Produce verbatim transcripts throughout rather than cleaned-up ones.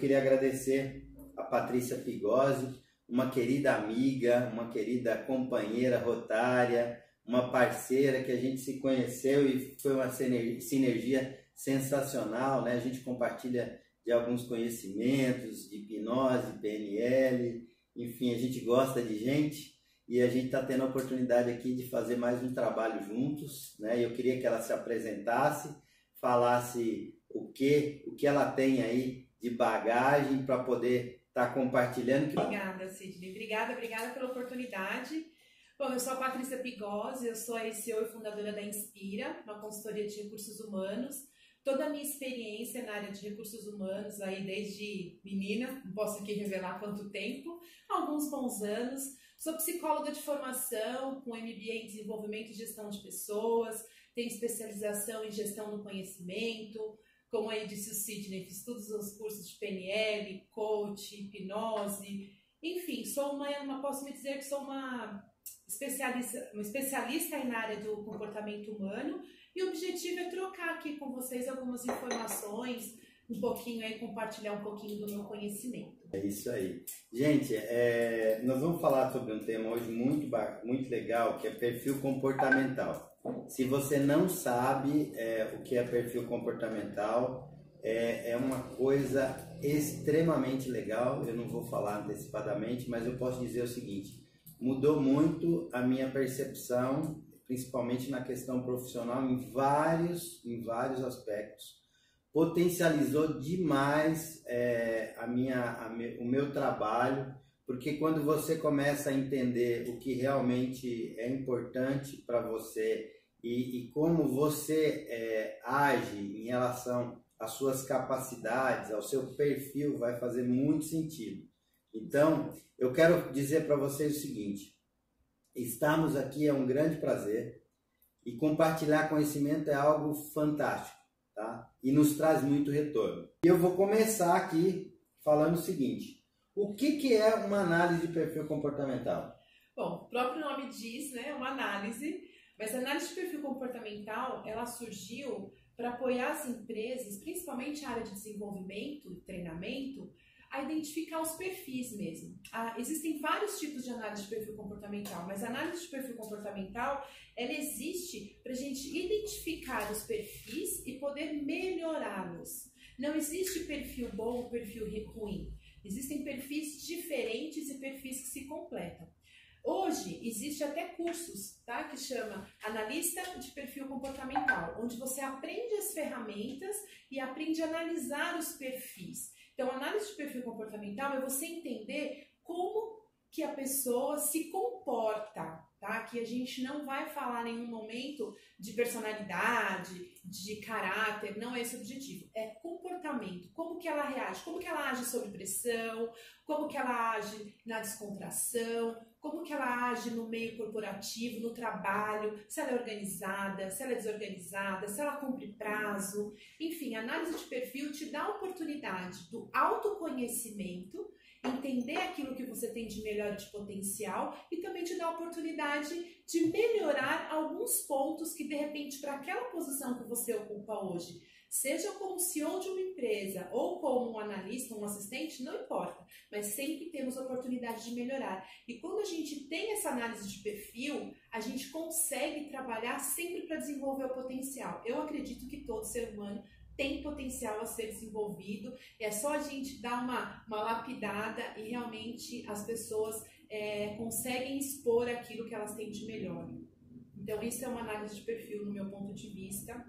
queria agradecer a Patrícia Pigosi, uma querida amiga, uma querida companheira rotária, uma parceira que a gente se conheceu e foi uma sinergia sensacional, né? A gente compartilha de alguns conhecimentos de hipnose, P N L, enfim, a gente gosta de gente e a gente está tendo a oportunidade aqui de fazer mais um trabalho juntos, né? Eu queria que ela se apresentasse, falasse o que, o que ela tem aí de bagagem para poder estar tá compartilhando. Obrigada, Sidney. Obrigada, obrigada pela oportunidade. Bom, eu sou a Patrícia Pigosi, eu sou a C E O e fundadora da Inspira, uma consultoria de recursos humanos. Toda a minha experiência na área de recursos humanos, aí desde menina, não posso aqui revelar quanto tempo, alguns bons anos. Sou psicóloga de formação, com M B A em desenvolvimento e gestão de pessoas, tenho especialização em gestão do conhecimento. Como aí disse o Sidney, fiz todos os cursos de P N L, coach, hipnose, enfim, sou uma, uma posso me dizer que sou uma especialista, uma especialista aí na área do comportamento humano e o objetivo é trocar aqui com vocês algumas informações, um pouquinho aí, compartilhar um pouquinho do meu conhecimento. É isso aí. Gente, é, nós vamos falar sobre um tema hoje muito, muito legal, que é perfil comportamental. Se você não sabe é, o que é perfil comportamental, é, é uma coisa extremamente legal. Eu não vou falar antecipadamente, mas eu posso dizer o seguinte: mudou muito a minha percepção, principalmente na questão profissional, em vários, em vários aspectos. Potencializou demais é, a minha, a me, o meu trabalho, porque quando você começa a entender o que realmente é importante para você e, e como você é, age em relação às suas capacidades, ao seu perfil, vai fazer muito sentido. Então, eu quero dizer para vocês o seguinte: estarmos aqui é um grande prazer e compartilhar conhecimento é algo fantástico, tá? E nos traz muito retorno. E eu vou começar aqui falando o seguinte: o que, que é uma análise de perfil comportamental? Bom, o próprio nome diz, né, uma análise, mas a análise de perfil comportamental, ela surgiu para apoiar as empresas, principalmente a área de desenvolvimento e treinamento, a identificar os perfis mesmo. Ah, existem vários tipos de análise de perfil comportamental, mas a análise de perfil comportamental, ela existe para a gente identificar os perfis e poder melhorá-los. Não existe perfil bom ou perfil ruim. Existem perfis diferentes e perfis que se completam. Hoje, existe até cursos, tá, que chama Analista de Perfil Comportamental, onde você aprende as ferramentas e aprende a analisar os perfis. Então, a análise de perfil comportamental é você entender como que a pessoa se comporta, tá? Que a gente não vai falar em nenhum momento de personalidade, de caráter, não é esse o objetivo. É comportamento, como que ela reage, como que ela age sob pressão, como que ela age na descontração, como que ela age no meio corporativo, no trabalho, se ela é organizada, se ela é desorganizada, se ela cumpre prazo. Enfim, a análise de perfil te dá a oportunidade do autoconhecimento, entender aquilo que você tem de melhor de potencial e também te dá a oportunidade de melhorar alguns pontos que, de repente, para aquela posição que você ocupa hoje, seja como C E O de uma empresa ou como um analista, um assistente, não importa, mas sempre temos a oportunidade de melhorar. E quando a gente tem essa análise de perfil, a gente consegue trabalhar sempre para desenvolver o potencial. Eu acredito que todo ser humano tem potencial a ser desenvolvido, é só a gente dar uma, uma lapidada e realmente as pessoas é, conseguem expor aquilo que elas têm de melhor. Então isso é uma análise de perfil no meu ponto de vista,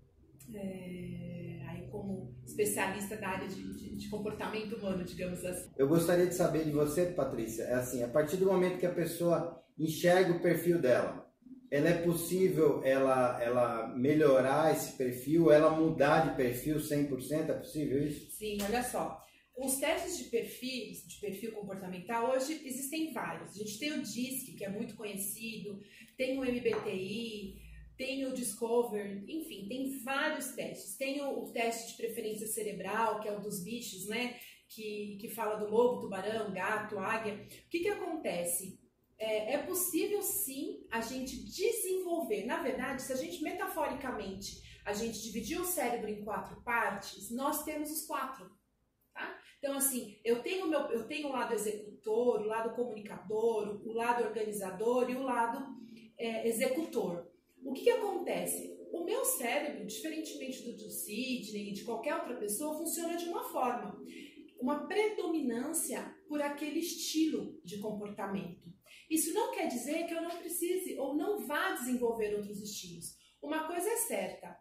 é, aí como especialista da área de, de, de comportamento humano, digamos assim. Eu gostaria de saber de você, Patrícia, é assim, a partir do momento que a pessoa enxerga o perfil dela, ela é possível ela, ela melhorar esse perfil, ela mudar de perfil cem por cento? É possível isso? Sim, olha só. Os testes de perfil, de perfil comportamental, hoje existem vários. A gente tem o DISC, que é muito conhecido, tem o M B T I, tem o Discover, enfim, tem vários testes. Tem o, o teste de preferência cerebral, que é o dos bichos, né? Que, que fala do lobo, tubarão, gato, águia. O que que acontece? É, é possível sim a gente desenvolver. Na verdade, se a gente metaforicamente a gente dividir o cérebro em quatro partes, nós temos os quatro, tá? Então, assim, eu tenho, meu, eu tenho o lado executor, o lado comunicador, o lado organizador e o lado é, executor. O que, que acontece? O meu cérebro, diferentemente do do Sidney e de qualquer outra pessoa, funciona de uma forma. Uma predominância por aquele estilo de comportamento. Isso não quer dizer que eu não precise ou não vá desenvolver outros estilos. Uma coisa é certa,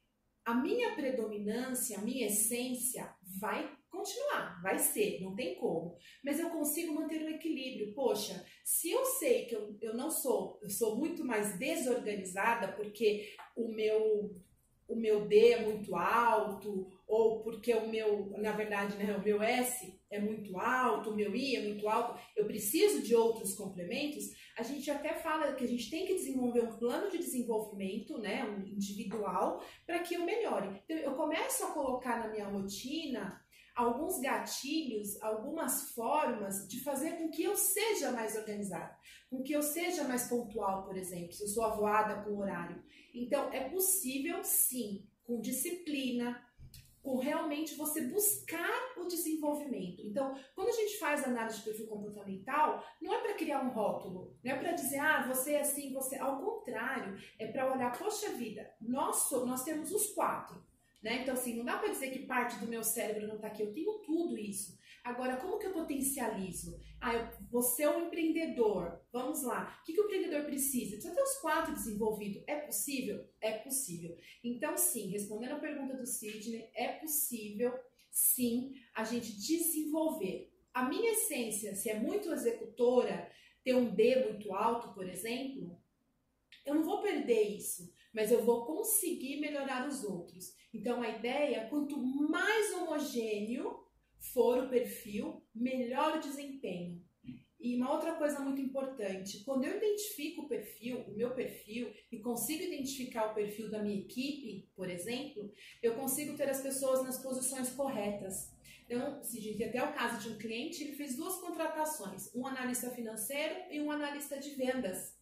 a minha predominância, a minha essência vai continuar, vai ser, não tem como. Mas eu consigo manter um equilíbrio. Poxa, se eu sei que eu, eu não sou, eu sou muito mais desorganizada porque o meu... o meu D é muito alto, ou porque o meu, na verdade, né, o meu S é muito alto, o meu I é muito alto, eu preciso de outros complementos, a gente até fala que a gente tem que desenvolver um plano de desenvolvimento, né, um individual, para que eu melhore. Então, eu começo a colocar na minha rotina alguns gatilhos, algumas formas de fazer com que eu seja mais organizada, com que eu seja mais pontual, por exemplo, se eu sou avoada com horário. Então, é possível, sim, com disciplina, com realmente você buscar o desenvolvimento. Então, quando a gente faz análise de perfil comportamental, não é para criar um rótulo, não é para dizer, ah, você é assim, você... Ao contrário, é para olhar, poxa vida, nós, nós temos os quatro. Né? Então, assim, não dá para dizer que parte do meu cérebro não está aqui, eu tenho tudo isso. Agora, como que eu potencializo? Ah, eu vou ser um empreendedor, vamos lá. O que, que o empreendedor precisa? Precisa ter os quatro desenvolvidos. É possível? É possível. Então, sim, respondendo a pergunta do Sidney, é possível, sim, a gente desenvolver. A minha essência, se é muito executora, ter um D muito alto, por exemplo, eu não vou perder isso, mas eu vou conseguir melhorar os outros. Então, a ideia, quanto mais homogêneo for o perfil, melhor o desempenho. E uma outra coisa muito importante, quando eu identifico o perfil, o meu perfil, e consigo identificar o perfil da minha equipe, por exemplo, eu consigo ter as pessoas nas posições corretas. Então, se diz até o caso de um cliente, ele fez duas contratações, um analista financeiro e um analista de vendas.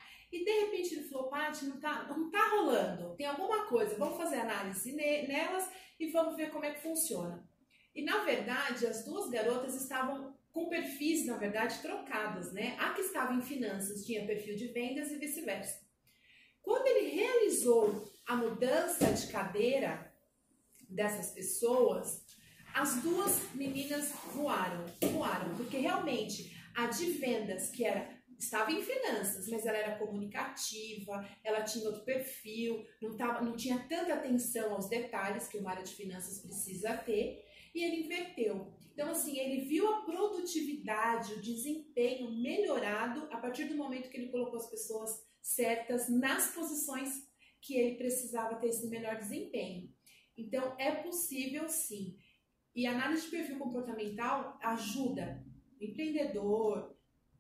E de repente ele falou, Paty, não tá, não tá rolando, tem alguma coisa, vamos fazer análise nelas e vamos ver como é que funciona. E na verdade, as duas garotas estavam com perfis, na verdade, trocadas, né? A que estava em finanças tinha perfil de vendas e vice-versa. Quando ele realizou a mudança de cadeira dessas pessoas, as duas meninas voaram, voaram, porque realmente a de vendas, que era estava em finanças, mas ela era comunicativa, ela tinha outro perfil, não, tava, não tinha tanta atenção aos detalhes que uma área de finanças precisa ter, e ele inverteu. Então, assim, ele viu a produtividade, o desempenho melhorado a partir do momento que ele colocou as pessoas certas nas posições que ele precisava ter esse melhor desempenho. Então, é possível sim. E a análise de perfil comportamental ajuda o empreendedor,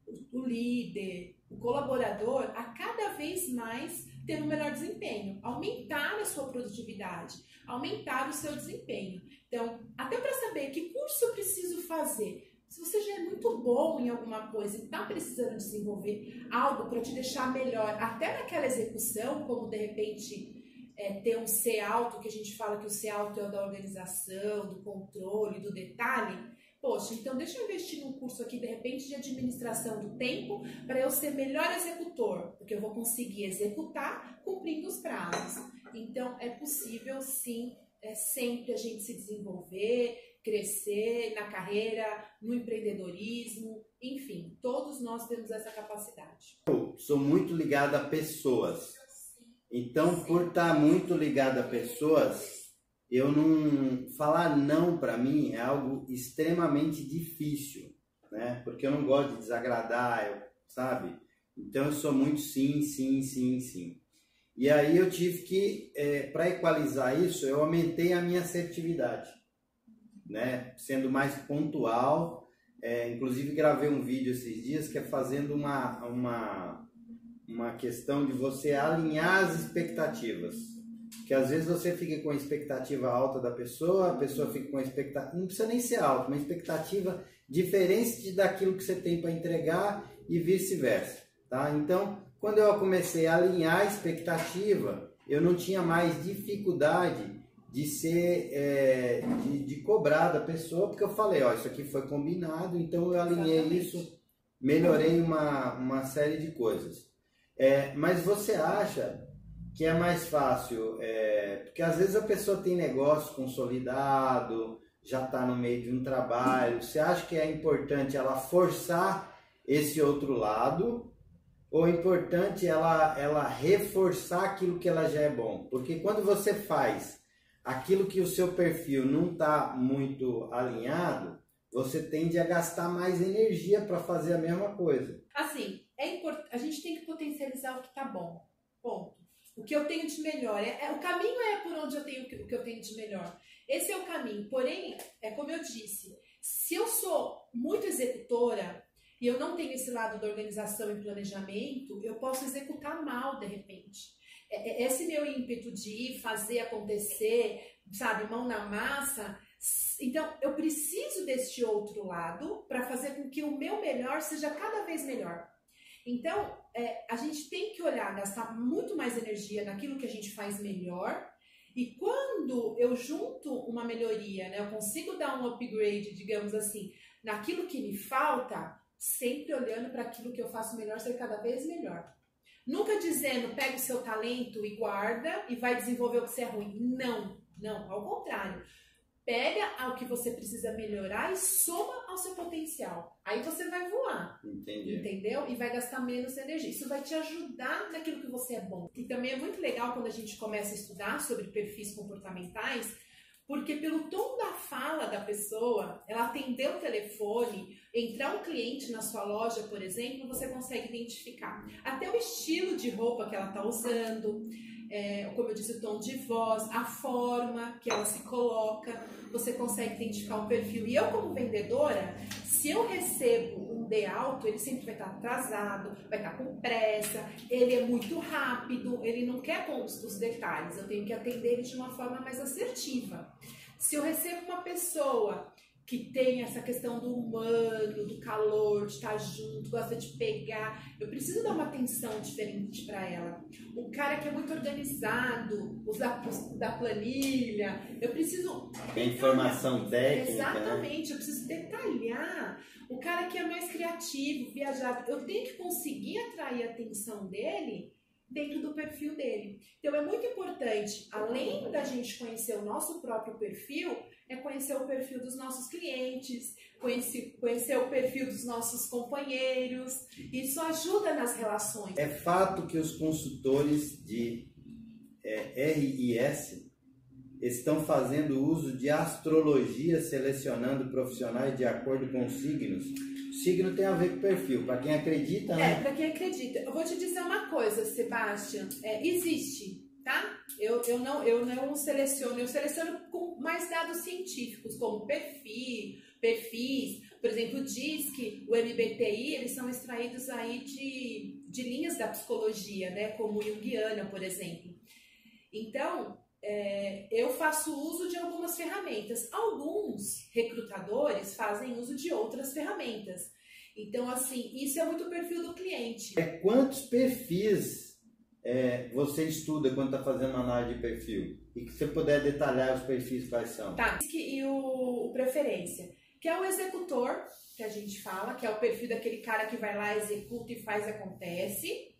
o líder, o colaborador a cada vez mais ter um melhor desempenho, aumentar a sua produtividade, aumentar o seu desempenho. Então, até para saber que curso eu preciso fazer, se você já é muito bom em alguma coisa e está precisando desenvolver algo para te deixar melhor, até naquela execução, como de repente é, ter um C alto, que a gente fala que o C alto é o da organização, do controle, do detalhe. Poxa, então deixa eu investir num curso aqui, de repente, de administração do tempo, para eu ser melhor executor, porque eu vou conseguir executar cumprindo os prazos. Então, é possível, sim, é sempre a gente se desenvolver, crescer na carreira, no empreendedorismo, enfim, todos nós temos essa capacidade. Eu sou muito ligado a pessoas. Então, por estar muito ligado a pessoas, eu não... Falar não para mim é algo extremamente difícil, né? Porque eu não gosto de desagradar, eu, sabe? Então eu sou muito sim, sim, sim, sim. E aí eu tive que, é, para equalizar isso, eu aumentei a minha assertividade, né? Sendo mais pontual. É, inclusive gravei um vídeo esses dias que é fazendo uma, uma, uma questão de você alinhar as expectativas. Que às vezes você fica com a expectativa alta da pessoa, a pessoa fica com a expectativa, não precisa nem ser alta, uma expectativa diferente daquilo que você tem para entregar e vice-versa, tá? Então, quando eu comecei a alinhar a expectativa, eu não tinha mais dificuldade de ser, é, de, de cobrar da pessoa, porque eu falei, ó, isso aqui foi combinado, então eu alinhei Exatamente. Isso, melhorei uma, uma série de coisas. É, mas você acha que é mais fácil, é, porque às vezes a pessoa tem negócio consolidado, já está no meio de um trabalho, você acha que é importante ela forçar esse outro lado, ou é importante ela, ela reforçar aquilo que ela já é bom? Porque quando você faz aquilo que o seu perfil não está muito alinhado, você tende a gastar mais energia para fazer a mesma coisa. Assim, é import... a gente tem que potencializar o que está bom. Ponto. O que eu tenho de melhor. É, é, o caminho é por onde eu tenho o que eu tenho de melhor. Esse é o caminho. Porém, é como eu disse, se eu sou muito executora e eu não tenho esse lado da organização e planejamento, eu posso executar mal de repente. Esse meu ímpeto de ir fazer acontecer, sabe, mão na massa. Então, eu preciso deste outro lado para fazer com que o meu melhor seja cada vez melhor. Então, é, a gente tem que olhar, gastar muito mais energia naquilo que a gente faz melhor. E quando eu junto uma melhoria, né, eu consigo dar um upgrade, digamos assim, naquilo que me falta, sempre olhando para aquilo que eu faço melhor ser cada vez melhor. Nunca dizendo, pega o seu talento e guarda e vai desenvolver o que você é ruim. Não, não, ao contrário. Pega o que você precisa melhorar e soma ao seu potencial. Aí você vai voar. Entendi. Entendeu? E vai gastar menos energia. Isso vai te ajudar naquilo que você é bom. E também é muito legal quando a gente começa a estudar sobre perfis comportamentais, porque pelo tom da fala da pessoa, ela atender o telefone, entrar um cliente na sua loja, por exemplo, você consegue identificar. Até o estilo de roupa que ela está usando, é, como eu disse, o tom de voz, a forma que ela se coloca, você consegue identificar o perfil. E eu, como vendedora, se eu recebo um D alto, ele sempre vai estar atrasado, vai estar com pressa, ele é muito rápido, ele não quer os detalhes, eu tenho que atender ele de uma forma mais assertiva. Se eu recebo uma pessoa que tem essa questão do humano, do calor, de estar junto, gosta de pegar, eu preciso dar uma atenção diferente para ela. O cara que é muito organizado, usa da planilha, eu preciso... Tem informação técnica, exatamente, né? Eu preciso detalhar. O cara que é mais criativo, viajado, eu tenho que conseguir atrair a atenção dele dentro do perfil dele. Então é muito importante, além da gente conhecer o nosso próprio perfil, é conhecer o perfil dos nossos clientes, conhecer, conhecer o perfil dos nossos companheiros. Isso ajuda nas relações. É fato que os consultores de é, R I S estão fazendo uso de astrologia, selecionando profissionais de acordo com os signos. O signo tem a ver com o perfil, para quem acredita, né? É, para quem acredita. Eu vou te dizer uma coisa, Sebastião, é, existe, tá? Eu, eu, não, eu não seleciono, eu seleciono com mais dados científicos, como perfil, perfis, por exemplo, diz que o M B T I, eles são extraídos aí de, de linhas da psicologia, né? Como Jungiana, por exemplo. Então, é, eu faço uso de algumas ferramentas. Alguns recrutadores fazem uso de outras ferramentas. Então, assim, isso é muito o perfil do cliente. É, quantos perfis é, você estuda quando está fazendo uma análise de perfil? E que você puder detalhar os perfis quais são. Tá, e o, o preferência, que é o executor, que a gente fala, que é o perfil daquele cara que vai lá, executa e faz, acontece.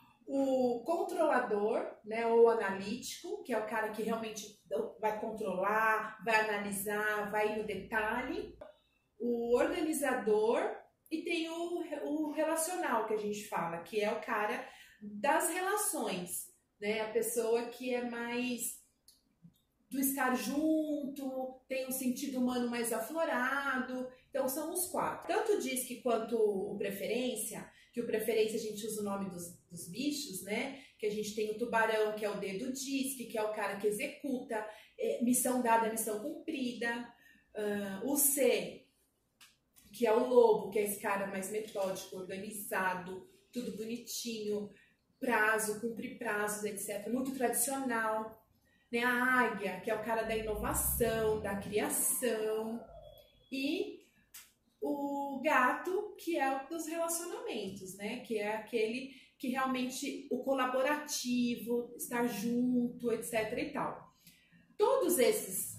O controlador, né, ou analítico, que é o cara que realmente vai controlar, vai analisar, vai ir no detalhe. O organizador e tem o, o relacional, que a gente fala, que é o cara das relações, né, a pessoa que é mais do estar junto, tem um sentido humano mais aflorado. Então são os quatro. Tanto o DISC quanto o preferência, que o preferência a gente usa o nome dos, dos bichos, né? Que a gente tem o tubarão, que é o dedo DISC, que é o cara que executa, é, missão dada, missão cumprida. Uh, o C, que é o lobo, que é esse cara mais metódico, organizado, tudo bonitinho, prazo, cumprir prazos, etcétera. Muito tradicional. Né? A águia, que é o cara da inovação, da criação. E o gato, que é o dos relacionamentos, né? Que é aquele que realmente, o colaborativo, estar junto, etc e tal. Todos esses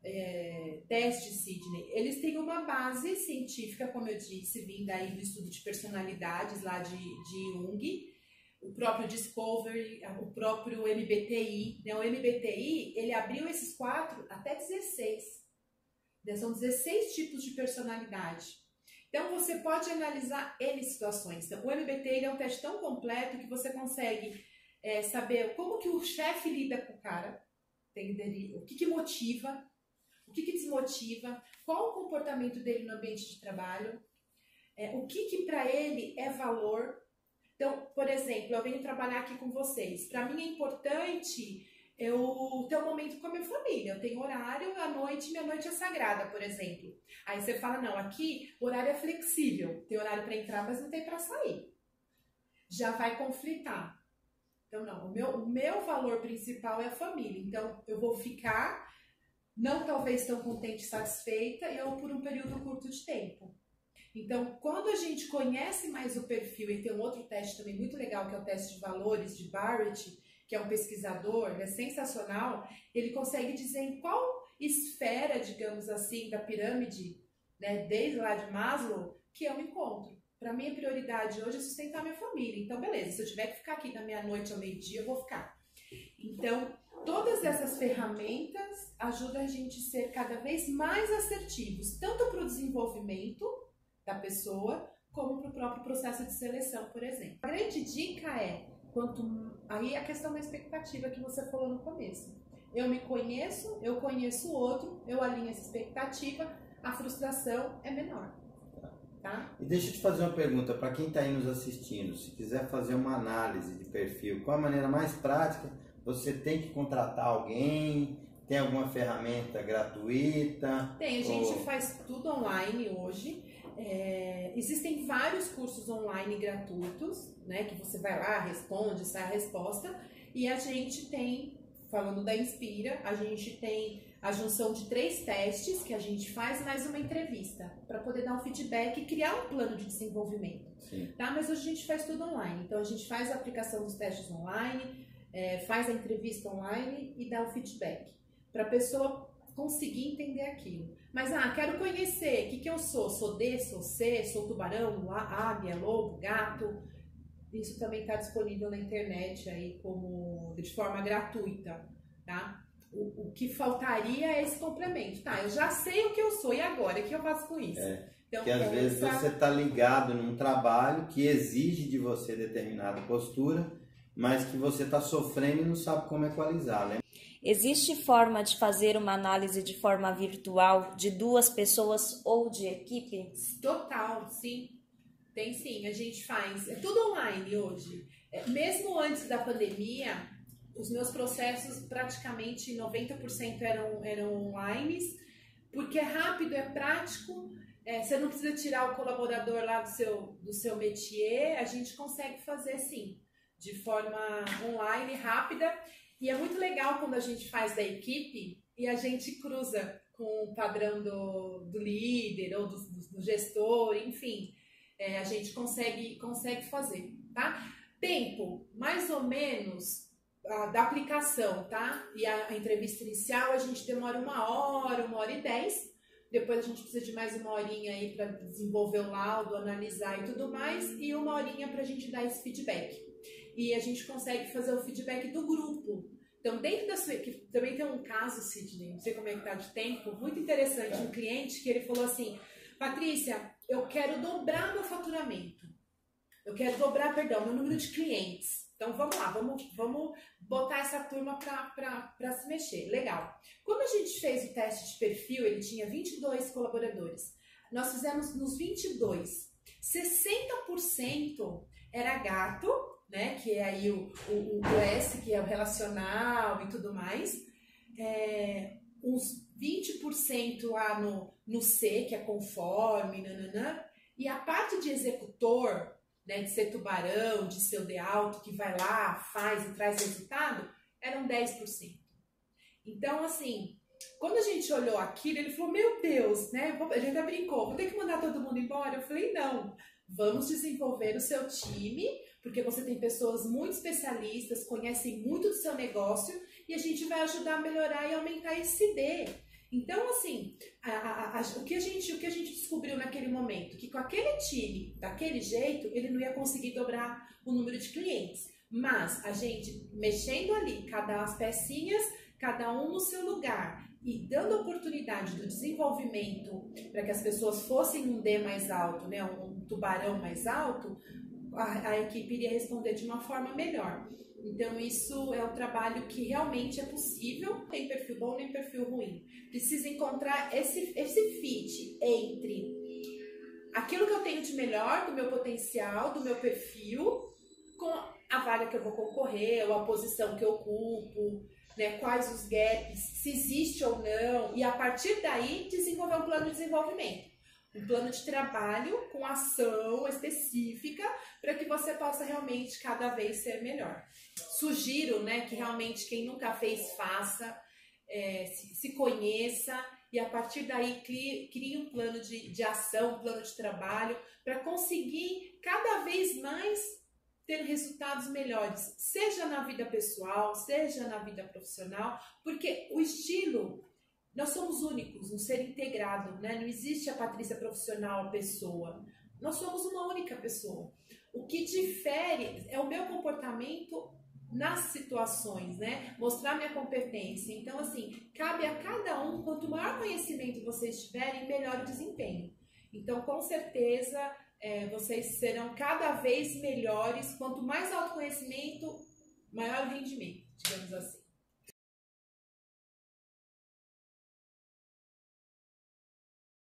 é, testes, Sidney, eles têm uma base científica, como eu disse, vinda aí do estudo de personalidades lá de, de Jung, o próprio Discovery, o próprio M B T I. Né? O M B T I, ele abriu esses quatro até dezesseis. São dezesseis tipos de personalidade. Então, você pode analisar N situações. Então, o M B T I ele é um teste tão completo que você consegue é, saber como que o chefe lida com o cara, entender? O que, que motiva, o que, que desmotiva, qual o comportamento dele no ambiente de trabalho, é, o que, que para ele é valor. Então, por exemplo, eu venho trabalhar aqui com vocês. Para mim é importante eu ter um momento com a minha família. Eu tenho horário, à noite, minha noite é sagrada, por exemplo. Aí você fala, não, aqui o horário é flexível. Tem horário para entrar, mas não tem para sair. Já vai conflitar. Então, não, o meu, o meu valor principal é a família. Então, eu vou ficar, não talvez tão contente e satisfeita, e eu por um período curto de tempo. Então, quando a gente conhece mais o perfil, e tem um outro teste também muito legal, que é o teste de valores de Barrett, que é um pesquisador, é sensacional, ele consegue dizer em qual esfera, digamos assim, da pirâmide, né, desde lá de Maslow, que eu me encontro. Para mim, a prioridade hoje é sustentar minha família. Então, beleza, se eu tiver que ficar aqui da meia-noite ao meio-dia, eu vou ficar. Então, todas essas ferramentas ajudam a gente a ser cada vez mais assertivos, tanto para o desenvolvimento da pessoa, como para o próprio processo de seleção, por exemplo. A grande dica é, quanto aí a questão da expectativa que você falou no começo. Eu me conheço, eu conheço o outro, eu alinho essa expectativa, a frustração é menor. Tá? E deixa eu te fazer uma pergunta para quem está aí nos assistindo. Se quiser fazer uma análise de perfil, qual a maneira mais prática? Você tem que contratar alguém? Tem alguma ferramenta gratuita? Tem, a gente ou... faz tudo online hoje. É, existem vários cursos online gratuitos, né, que você vai lá, responde, sai a resposta, e a gente tem, falando da Inspira, a gente tem a junção de três testes que a gente faz mais uma entrevista para poder dar um feedback e criar um plano de desenvolvimento. Sim. Tá? Mas hoje a gente faz tudo online, então a gente faz a aplicação dos testes online, é, faz a entrevista online e dá o feedback para a pessoa conseguir entender aquilo. Mas, ah, quero conhecer, o que, que eu sou? Sou D, sou C, sou tubarão, águia, lobo, gato. Isso também está disponível na internet aí como, de forma gratuita, tá? O, o que faltaria é esse complemento. Tá, eu já sei o que eu sou, e agora? O que eu faço com isso? É, então, que às vezes você está ligado num trabalho que exige de você determinada postura, mas que você está sofrendo e não sabe como equalizar, né? Existe forma de fazer uma análise de forma virtual de duas pessoas ou de equipe? Total, sim. Tem sim, a gente faz. É tudo online hoje. É, mesmo antes da pandemia, os meus processos praticamente noventa por cento eram, eram online, porque é rápido, é prático, é, você não precisa tirar o colaborador lá do seu, do seu métier, a gente consegue fazer sim, de forma online, rápida. E é muito legal quando a gente faz da equipe e a gente cruza com o padrão do, do líder ou do, do, do gestor, enfim, é, a gente consegue, consegue fazer, tá? Tempo, mais ou menos, a, da aplicação, tá? E a, a entrevista inicial a gente demora uma hora, uma hora e dez, depois a gente precisa de mais uma horinha aí para desenvolver o laudo, analisar e tudo mais, e uma horinha para a gente dar esse feedback. E a gente consegue fazer o feedback do grupo. Então, dentro da sua equipe, também tem um caso, Sidney, não sei como é que tá de tempo, muito interessante, um cliente que ele falou assim, Patrícia, eu quero dobrar meu faturamento, eu quero dobrar, perdão, meu número de clientes. Então, vamos lá, vamos, vamos botar essa turma para se mexer. Legal. Quando a gente fez o teste de perfil, ele tinha vinte e dois colaboradores. Nós fizemos nos vinte e dois, sessenta por cento era gato, né, que é aí o, o, o S, que é o relacional e tudo mais, é, uns vinte por cento lá no, no C, que é conforme, nananã, e a parte de executor, né, de ser tubarão, de ser o de alto, que vai lá, faz e traz resultado, eram dez por cento. Então, assim, quando a gente olhou aquilo, ele falou, meu Deus, né, a gente até brincou, vou ter que mandar todo mundo embora? Eu falei, não, vamos desenvolver o seu time, porque você tem pessoas muito especialistas, conhecem muito do seu negócio e a gente vai ajudar a melhorar e aumentar esse D. Então, assim, a, a, a, o, que a gente, o que a gente descobriu naquele momento, que com aquele time, daquele jeito, ele não ia conseguir dobrar o número de clientes. Mas a gente, mexendo ali, cada as pecinhas, cada um no seu lugar, e dando oportunidade do desenvolvimento para que as pessoas fossem um D mais alto, né, um, um tubarão mais alto, a, a equipe iria responder de uma forma melhor. Então, isso é um trabalho que realmente é possível. Não tem perfil bom nem perfil ruim. Precisa encontrar esse, esse fit entre aquilo que eu tenho de melhor, do meu potencial, do meu perfil, com a vaga que eu vou concorrer, ou a posição que eu ocupo, né, quais os gaps, se existe ou não, e a partir daí desenvolver um plano de desenvolvimento. Um plano de trabalho com ação específica para que você possa realmente cada vez ser melhor. Sugiro, né, que realmente quem nunca fez, faça, é, se, se conheça e a partir daí crie, crie um plano de, de ação, um plano de trabalho para conseguir cada vez mais ter resultados melhores, seja na vida pessoal, seja na vida profissional, porque o estilo... Nós somos únicos, um ser integrado, né? Não existe a Patrícia profissional, a pessoa. Nós somos uma única pessoa. O que difere é o meu comportamento nas situações, né? Mostrar minha competência. Então, assim, cabe a cada um, quanto maior conhecimento vocês tiverem, melhor o desempenho. Então, com certeza, é, vocês serão cada vez melhores. Quanto mais autoconhecimento, maior o rendimento, digamos assim.